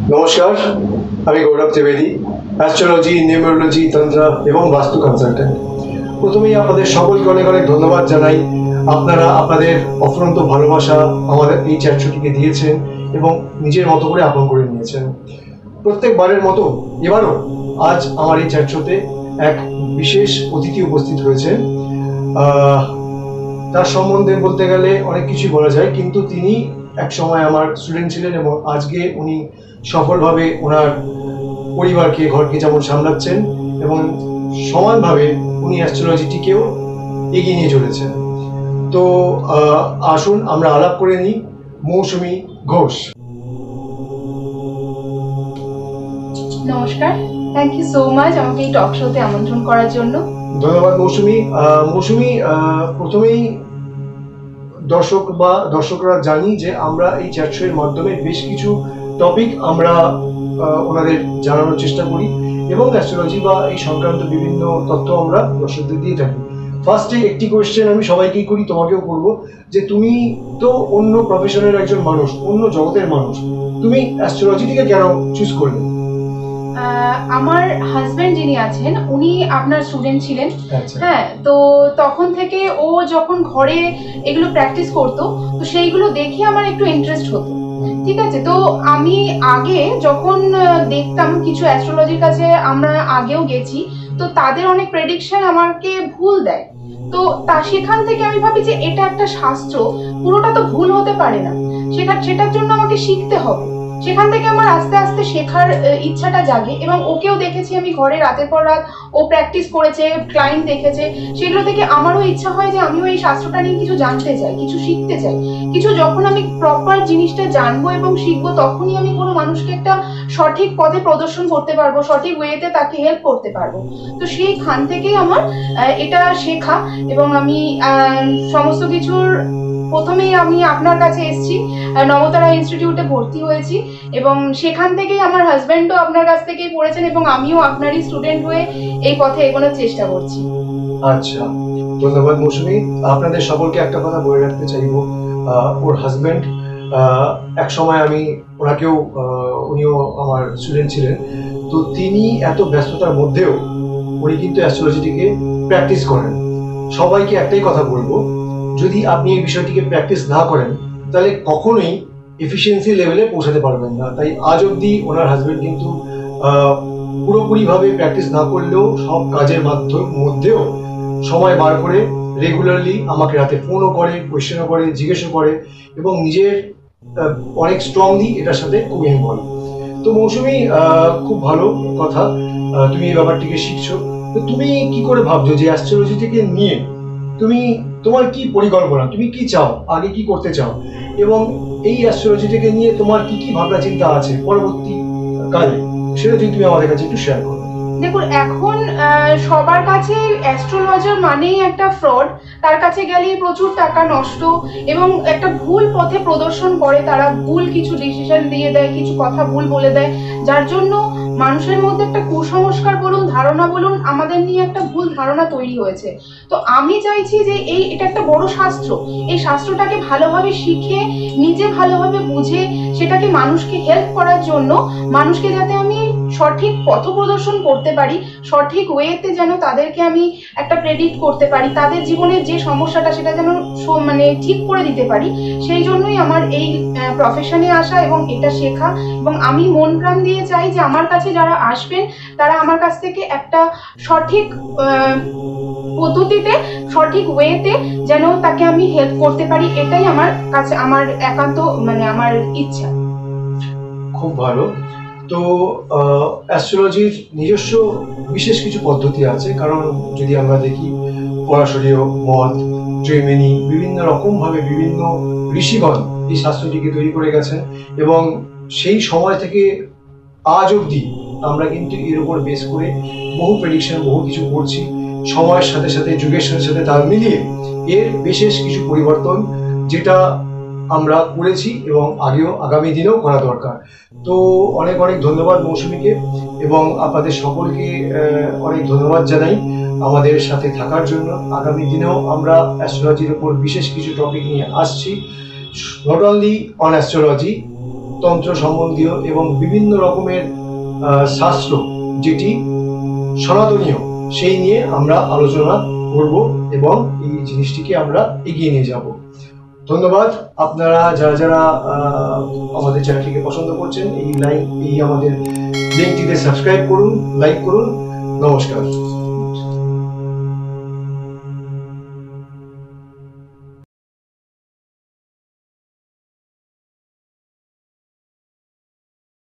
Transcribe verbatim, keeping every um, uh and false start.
নমস্কার, আমি গৌরব Trivedi, astrology, numerology, তন্ত্র এবং বাস্তু কনসালটেন্ট। প্রথমেই আপনাদের সকলকে অনেক অনেক ধন্যবাদ জানাই। আপনারা আপনাদের অফুরন্ত ভালোবাসা আমাদের এই চ্যাট শোটিকে দিয়েছেন এবং নিজের মতো করে আপন করে নিয়েছেন। প্রত্যেকবারের মতো এবারও আজ আমার এই চ্যাট শোতে এক বিশেষ অতিথি উপস্থিত হয়েছেন। তার সম্বন্ধে বলতে গেলে অনেক কিছু বলা যায়, কিন্তু তিনি এক সময় আমার স্টুডেন্ট ছিলেন এবং আজকে উনি সফলভাবে ওনার পরিবারকে, ঘরকে যেমন সামলাচ্ছেন এবং সমানভাবে উনি অ্যাস্ট্রোলজিটিকেও এগিয়ে নিয়ে চলেছেন। তো আসুন আমরা আলাপ করে নিই মৌসুমী ঘোষ। নমস্কার, থ্যাংক ইউ সো মাচ আমাকে এই টক শোতে আমন্ত্রণ করার জন্য। ধন্যবাদ মৌসুমী। মৌসুমী, প্রথমেই দর্শক বা দর্শকরা জানি যে আমরা এই চ্যাট শো এর মাধ্যমে বেশ কিছু টপিক আমরা ওনাদের জানানোর চেষ্টা করি এবং অ্যাস্ট্রোলজি বা এই সংক্রান্ত বিভিন্ন তথ্য আমরা দর্শকদের দিয়ে থাকি। ফার্স্টে একটি কোয়েশ্চেন আমি সবাইকেই করি, তোমাকেও করবো, যে তুমি তো অন্য প্রফেশনের একজন মানুষ, অন্য জগতের মানুষ, তুমি অ্যাস্ট্রোলজিটিকে কেন চুজ করলে? আমার হাজবেন্ড যিনি আছেন উনি আপনার স্টুডেন্ট ছিলেন। হ্যাঁ, তো তখন থেকে ও যখন ঘরে এগুলো প্র্যাকটিস করতো তো সেইগুলো দেখে আমার একটু ইন্টারেস্ট হতো। ঠিক আছে, তো আমি আগে যখন দেখতাম কিছু অ্যাস্ট্রোলজির কাছে, আমরা আগেও গেছি, তো তাদের অনেক প্রেডিকশন আমাকে ভুল দেয়। তো তা সেখান থেকে আমি ভাবি যে এটা একটা শাস্ত্র, পুরোটা তো ভুল হতে পারে না, সেটা সেটার জন্য আমাকে শিখতে হবে। সেখান থেকে আমার আস্তে আস্তে শেখার ইচ্ছাটা জাগে এবং ওকেও দেখেছি আমি ঘরে রাতের পর রাত ও প্র্যাকটিস করেছে, ক্লায়েন্ট দেখেছে, সেগুলো থেকে আমারও ইচ্ছা হয় যে আমিও এই শাস্ত্রটা নিয়ে কিছু জানতে চাই, কিছু শিখতে চাই, কিছু যখন আমি প্রপার জিনিসটা জানবো এবং শিখবো তখনই আমি কোনো মানুষকে একটা সঠিক পথে প্রদর্শন করতে পারবো, সঠিক ওয়েতে তাকে হেল্প করতে পারবো। তো সেইখান থেকেই আমার এটা শেখা এবং আমি সমস্ত কিছুর প্রথমেই আমি আপনার কাছে এসেছি, নবতারা ইনস্টিটিউটে ভর্তি হয়েছি এবং সেখান থেকেই আমার হাজবেন্ডও আপনার কাছ থেকেই পড়েছেন এবং আমিও আপনারই স্টুডেন্ট হয়ে এই পথে এগোনোর চেষ্টা করছি। আচ্ছা, ধন্যবাদ মৌসুমী। আপনাদের সকলকে একটা কথা বলে রাখতে চাইবো, ওর হাজবেন্ড এক সময় আমি ওনাকেও, উনিও আমার স্টুডেন্ট ছিলেন, তো তিনি এত ব্যস্ততার মধ্যেও উনি কিন্তু অ্যাস্ট্রোলজিটিকে প্র্যাকটিস করেন। সবাইকে একটাই কথা বলবো, যদি আপনি এই বিষয়টিকে প্র্যাকটিস না করেন তাহলে কখনোই এফিসিয়েন্সি লেভেলে পৌঁছাতে পারবেন না। তাই আজ অবধি ওনার হাজবেন্ড কিন্তু পুরোপুরিভাবে প্র্যাকটিস না করলেও সব কাজের মাধ্যম মধ্যেও সময় বার করে রেগুলারলি আমাকে রাতে ফোনও করে, কোয়েশ্চেনও করে, জিজ্ঞেসও করে এবং নিজের অনেক স্ট্রংলি এটার সাথে খুব ইনভলভ। তো মৌসুমী, খুব ভালো কথা, তুমি এই ব্যাপারটিকে শিখছো। তো তুমি কি করে ভাবছো যে অ্যাস্ট্রোলজিটিকে নিয়ে তুমি, তোমার কি পরিকল্পনা, তুমি কি চাও, আগে কি করতে চাও এবং এই অ্যাস্ট্রোলজিটিকে নিয়ে তোমার কি কি ভাবনা চিন্তা আছে পরবর্তী কালে, সেটা যদি তুমি আমাদের কাছে একটু শেয়ার করো। দেখুন, এখন সবার কাছে অ্যাস্ট্রোলজার মানেই একটা ফ্রড, তার কাছে গেলে প্রচুর টাকা নষ্ট এবং একটা ভুল পথে প্রদর্শন করে, তারা ভুল কিছু ডিসিশন দিয়ে দেয়, কিছু কথা ভুল বলে দেয়, যার জন্য মানুষের মধ্যে একটা কুসংস্কার বলুন, ধারণা বলুন, আমাদের নিয়ে একটা ভুল ধারণা তৈরি হয়েছে। তো আমি চাইছি যে এই এটা একটা বড় শাস্ত্র, এই শাস্ত্রটাকে ভালোভাবে শিখে, নিজে ভালোভাবে বুঝে, সেটাকে মানুষকে হেল্প করার জন্য, মানুষকে যাতে আমি সঠিক পথ প্রদর্শন করতে পারি, সঠিক ওয়েতে যেন তাদেরকে আমি একটা প্রেডিক্ট করতে পারি, তাদের জীবনের যে সমস্যাটা সেটা যেন মানে ঠিক করে দিতে পারি, সেই জন্যই আমার এই প্রফেশনে আসা এবং এটা শেখা। এবং আমি মন প্রাণ দিয়ে চাই যে আমার কাছে যারা আসবেন তারা আমার কাছ থেকে একটা সঠিক পদ্ধতিতে, সঠিক ওয়েতে যেন তাকে আমি হেল্প করতে পারি, এটাই আমার কাছে আমার একান্ত মানে আমার ইচ্ছা। খুব ভালো। তো অ্যাস্ট্রোলজির নিজস্ব বিশেষ কিছু পদ্ধতি আছে, কারণ যদি আমরা দেখি পরাশরীয় মত, জৈমিনী, বিভিন্ন রকমভাবে বিভিন্ন ঋষিগণ এই শাস্ত্রটিকে তৈরি করে গেছেন এবং সেই সময় থেকে আজ অবধি আমরা কিন্তু এর উপর বেস করে বহু প্রেডিকশন, বহু কিছু করছি। সময়ের সাথে সাথে, যুগের সাথে সাথে তাল মিলিয়ে এর বিশেষ কিছু পরিবর্তন যেটা আমরা করেছি এবং আগেও আগামী দিনেও করা দরকার। তো অনেক অনেক ধন্যবাদ মৌসুমীকে এবং আপনাদের সকলকে অনেক ধন্যবাদ জানাই আমাদের সাথে থাকার জন্য। আগামী দিনেও আমরা অ্যাস্ট্রোলজির উপর বিশেষ কিছু টপিক নিয়ে আসছি, নট অনলি অন অ্যাস্ট্রোলজি, তন্ত্র সম্বন্ধীয় এবং বিভিন্ন রকমের শাস্ত্র যেটি সনাতনীয় সেই নিয়ে আমরা আলোচনা করব এবং এই জিনিসটিকে আমরা এগিয়ে নিয়ে যাব। ধন্যবাদ। আপনারা যারা যারা আমাদের চ্যানেলটিকে পছন্দ করছেন, এই লাইক এই আমাদের লিঙ্কটিতে সাবস্ক্রাইব করুন, লাইক করুন। নমস্কার।